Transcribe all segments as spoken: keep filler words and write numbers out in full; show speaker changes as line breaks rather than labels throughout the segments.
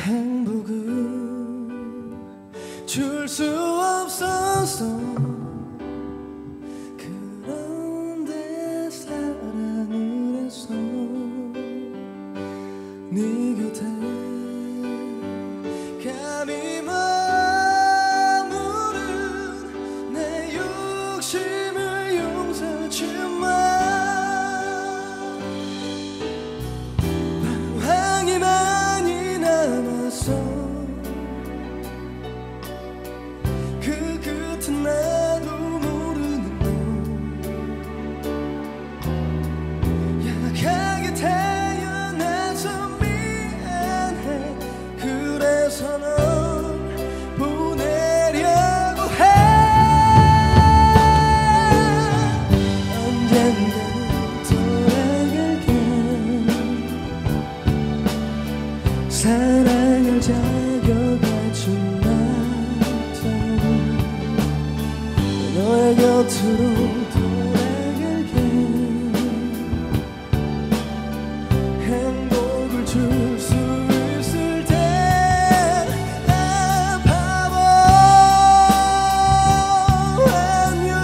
행복은 줄 수 없었어. 그런데 사랑을 했어. 네 곁에 감히 머무른 내 욕심을 용서주마. 방황이 많이 남았어. 그 끝은 나도 모르는 너. 약하게 태어나서 미안해. 그래서 널 보내려고 해. 언젠가 돌아갈게. 사랑을 자격해준 나처럼 너의 곁으로 돌아갈게. 행복을 줄 수 있을 때. 아, 바보 안녕.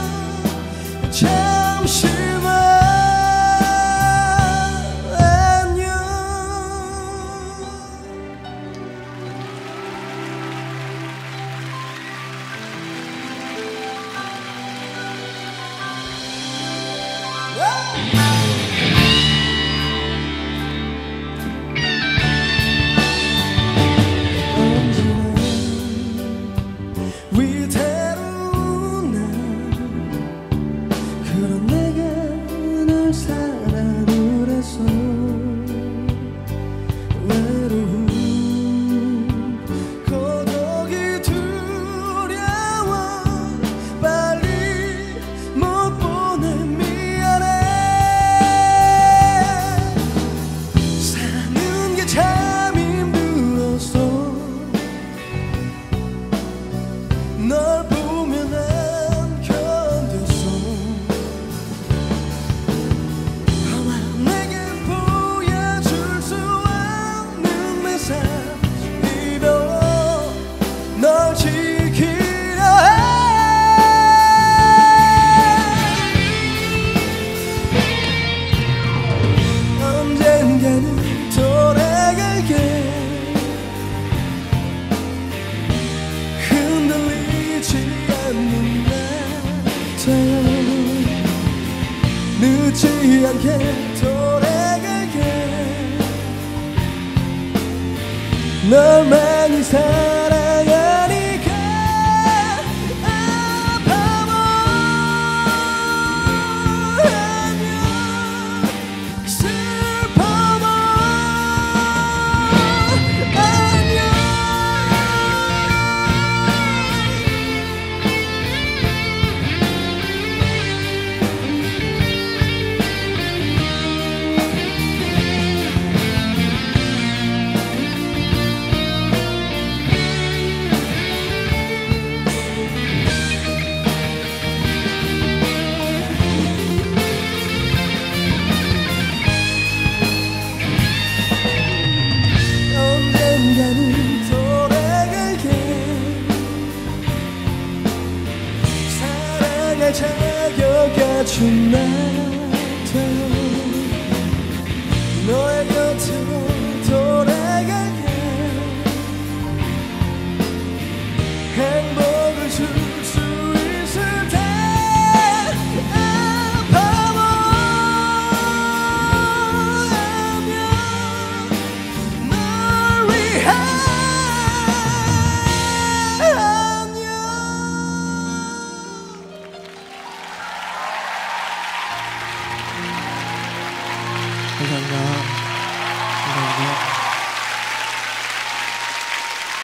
잠시만 안녕. 언제나 위태로운 날. 그런 내가 널 사랑을 했어. 외로움 고독이 두려워. 빨리 못 보내. 미안해. 사는 게 참 힘들었어. 널 보면 안 견뎠어. 아마 내게 보여줄 수 없는 메시지로 널 지키려 해. 언젠가는 돌아갈게. 흔들리지 않는 나처럼 늦지 않게 돌아갈게. 널 많이 사랑하니까. 아, 바보 안녕. 슬퍼도 안녕. 언젠가는 돌아갈게. 사랑할 자격 갖춘 나.